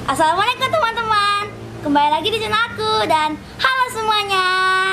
Assalamualaikum teman-teman, kembali lagi di channel aku dan halo semuanya.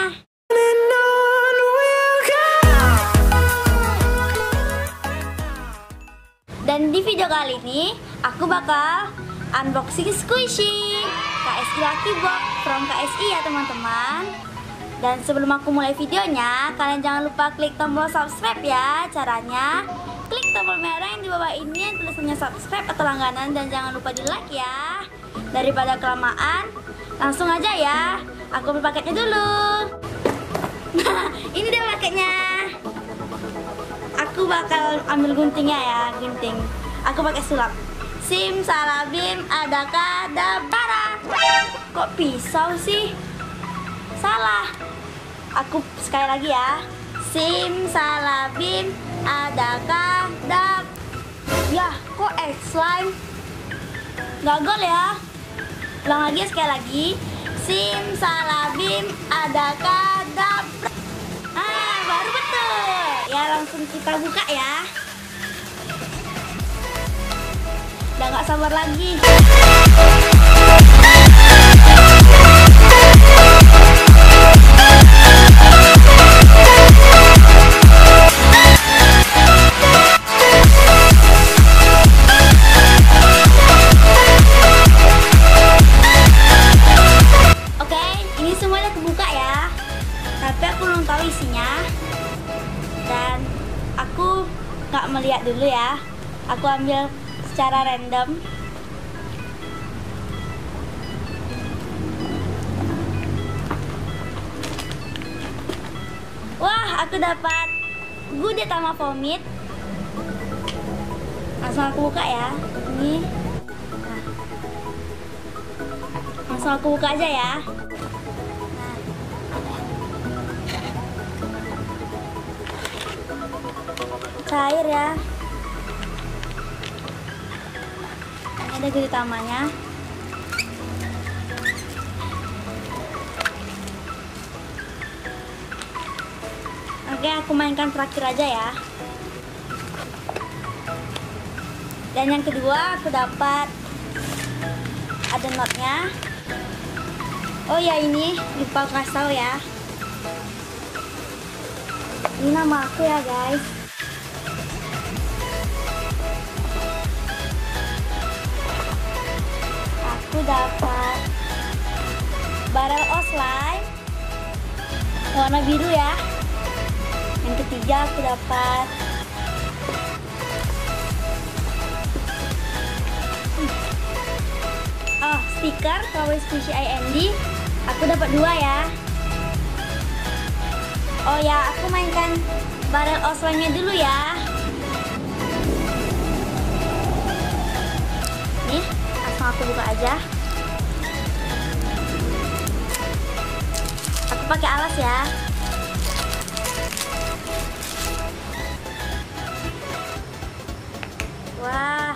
Dan di video kali ini aku bakal unboxing squishy KSI Lucky Box from KSI ya teman-teman. Dan sebelum aku mulai videonya, kalian jangan lupa klik tombol subscribe ya. Caranya klik tombol merah yang di bawah ini yang tulisannya subscribe atau langganan, dan jangan lupa di like ya. Daripada kelamaan, langsung aja ya. Aku ambil paketnya dulu. Nah, ini dia paketnya. Aku bakal ambil guntingnya ya, gunting. Aku pakai sulap. Simsalabim adakadabara. Kok pisau sih? Salah. Aku sekali lagi ya. Simsalabim adakadab. Ya, kok slime? Gagal ya. Ulang lagi sekali lagi. Simsalabim adakadab. Ah, baru betul. Ya, langsung kita buka ya. Udah gak sabar lagi. Oke, ini semuanya kebuka ya. Tapi aku belum tahu isinya. Dan aku gak melihat dulu ya. Aku ambil secara random. Wah, aku dapat Gudetama sama vomit. Langsung aku buka ya. Ini. Nah. Langsung aku buka aja ya. Nah. Cair ya. Ini ada Gudetamanya. Oke, aku mainkan terakhir aja ya. Dan yang kedua aku dapat ada notnya. Oh ya, ini lupa kasih tahu ya. Ini nama aku ya guys. Aku dapat barrel of slime warna biru ya. Yang ketiga aku dapat stiker Kawaii Squishy IND. Aku dapat 2 ya. Oh ya, aku mainkan barrel of slime-nya dulu ya. Nih, langsung aku buka aja. Aku pakai alas ya. Wah.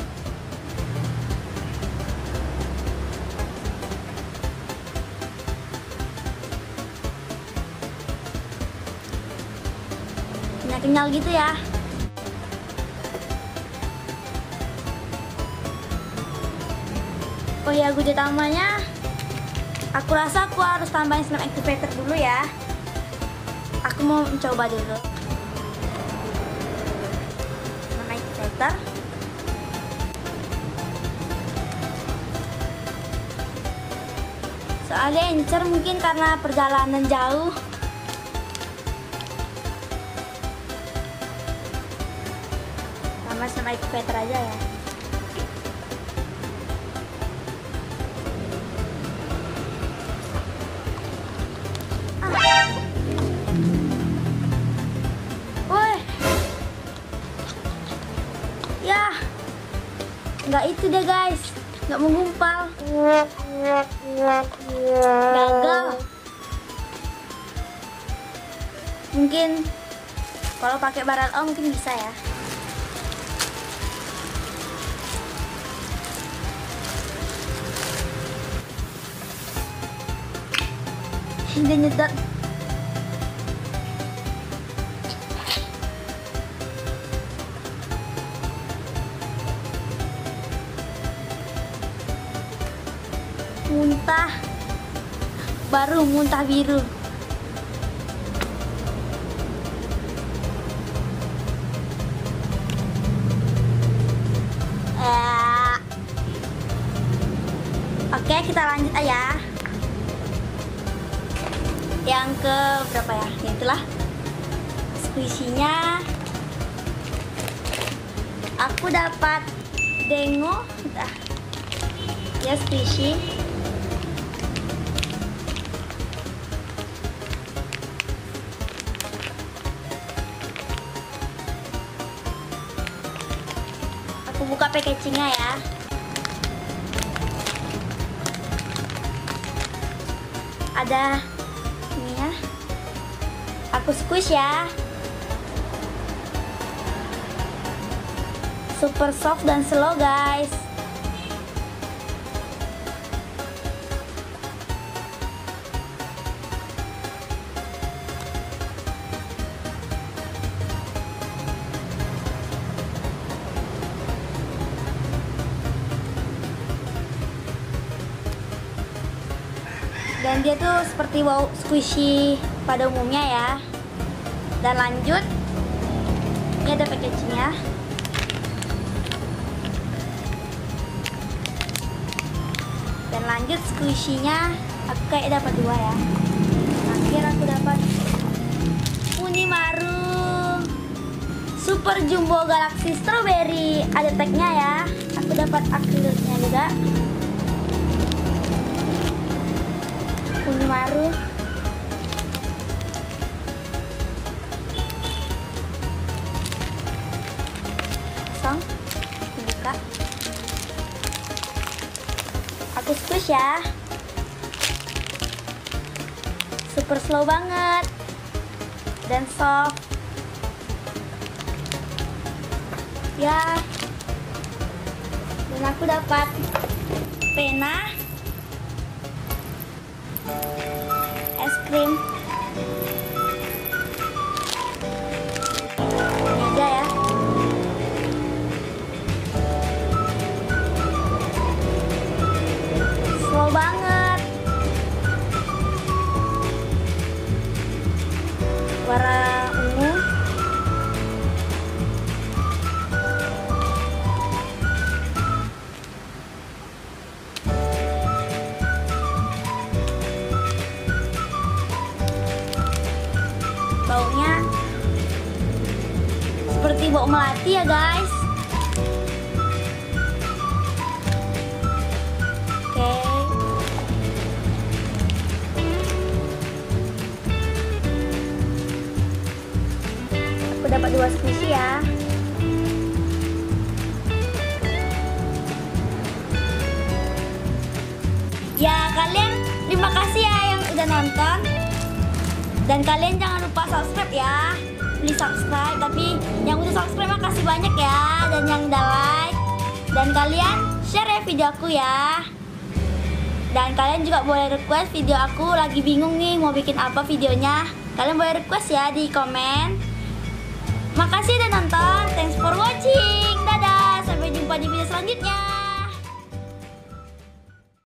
Kenyal gitu ya. Oh ya, Gudetamanya aku rasa aku harus tambahin slime activator dulu ya. Aku mau mencoba dulu slime activator. Soalnya encer mungkin karena perjalanan jauh. Tambah slime activator aja ya. Woi. Ya. Nggak itu deh guys. Nggak menggumpal. Gagal. Mungkin kalau pakai barrel O mungkin bisa ya. Dia nyedot. muntah, baru muntah biru. Oke, kita lanjut aja. Yang ke berapa ya? Ya itulah squishy-nya. Aku dapat dengo, ya squishy. Aku buka packagingnya ya. Ada ini ya. Aku squish ya. Super soft dan slow guys. Dan dia tuh seperti wow squishy pada umumnya ya. Dan lanjut, ini ada packagingnya. Dan lanjut squishy-nya, aku kayak dapat 2 ya. Terakhir aku dapat Unimaru Super Jumbo Galaxy Strawberry. Ada tagnya ya. Aku dapat akrilnya juga. Unimaru. Kosong. Buka. Aku squish ya. Super slow banget dan soft ya. Dan aku dapat pena, es krim, ini aja ya. Slow banget, warna ungu. Baunya seperti bau melati ya guys. Oke. Aku dapat 2 squishy ya. Ya kalian terima kasih ya yang udah nonton. Dan kalian jangan lupa subscribe ya. Please subscribe. Tapi yang udah subscribe makasih banyak ya. Dan yang udah like. Dan kalian share ya video aku ya. Dan kalian juga boleh request video aku. Lagi bingung nih mau bikin apa videonya. Kalian boleh request ya di komen. Makasih udah nonton. Thanks for watching. Dadah. Sampai jumpa di video selanjutnya.